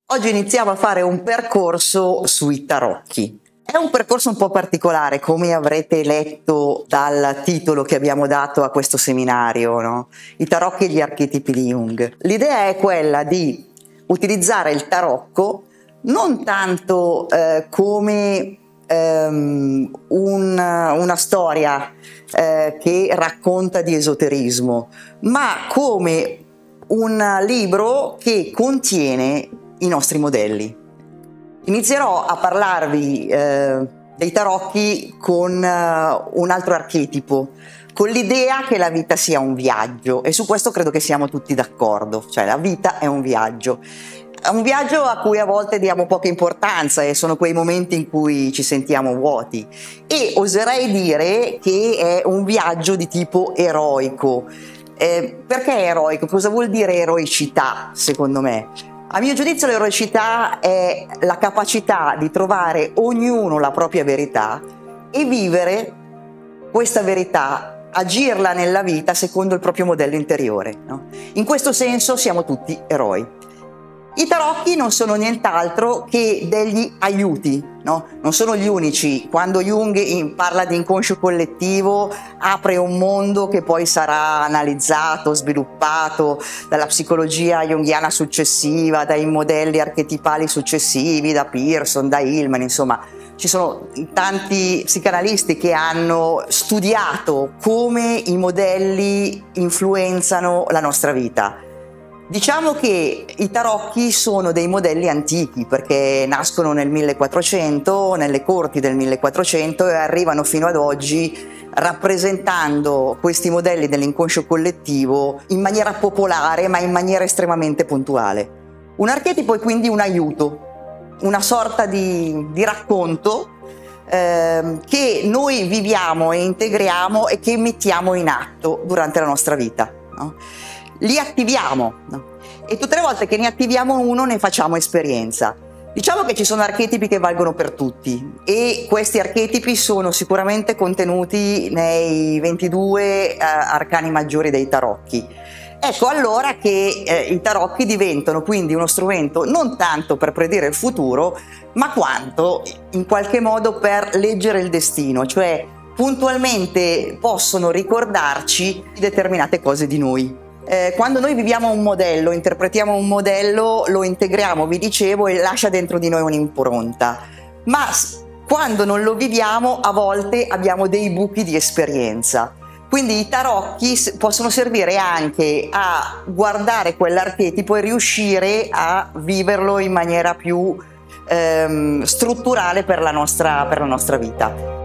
Oggi iniziamo a fare un percorso sui tarocchi. È un percorso un po' particolare, come avrete letto dal titolo che abbiamo dato a questo seminario, no? I tarocchi e gli archetipi di Jung. L'idea è quella di utilizzare il tarocco non tanto come una storia che racconta di esoterismo, ma come un libro che contiene i nostri modelli. Inizierò a parlarvi dei tarocchi con un altro archetipo, con l'idea che la vita sia un viaggio, e su questo credo che siamo tutti d'accordo, cioè la vita è un viaggio. È un viaggio a cui a volte diamo poca importanza e sono quei momenti in cui ci sentiamo vuoti, e oserei dire che è un viaggio di tipo eroico. Perché eroico? Cosa vuol dire eroicità, secondo me? A mio giudizio l'eroicità è la capacità di trovare ognuno la propria verità e vivere questa verità, agirla nella vita secondo il proprio modello interiore, no? In questo senso siamo tutti eroi. I tarocchi non sono nient'altro che degli aiuti, no? Non sono gli unici. Quando Jung parla di inconscio collettivo, apre un mondo che poi sarà analizzato, sviluppato dalla psicologia junghiana successiva, dai modelli archetipali successivi, da Pearson, da Hillman, insomma. Ci sono tanti psicanalisti che hanno studiato come i modelli influenzano la nostra vita. Diciamo che i tarocchi sono dei modelli antichi perché nascono nel 1400, nelle corti del 1400, e arrivano fino ad oggi rappresentando questi modelli dell'inconscio collettivo in maniera popolare, ma in maniera estremamente puntuale. Un archetipo è quindi un aiuto, una sorta di racconto che noi viviamo e integriamo e che mettiamo in atto durante la nostra vita, no? Li attiviamo, no? E tutte le volte che ne attiviamo uno ne facciamo esperienza. Diciamo che ci sono archetipi che valgono per tutti, e questi archetipi sono sicuramente contenuti nei 22 arcani maggiori dei tarocchi. Ecco allora che i tarocchi diventano quindi uno strumento non tanto per predire il futuro, ma quanto in qualche modo per leggere il destino, cioè puntualmente possono ricordarci determinate cose di noi. Quando noi viviamo un modello, interpretiamo un modello, lo integriamo, vi dicevo, e lascia dentro di noi un'impronta, ma quando non lo viviamo a volte abbiamo dei buchi di esperienza. Quindi i tarocchi possono servire anche a guardare quell'archetipo e riuscire a viverlo in maniera più strutturale per la nostra vita.